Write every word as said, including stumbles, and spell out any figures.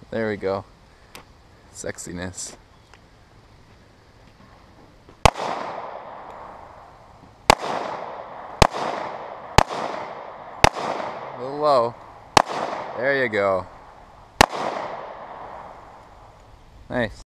There we go. Sexiness. A little low. There you go. Nice.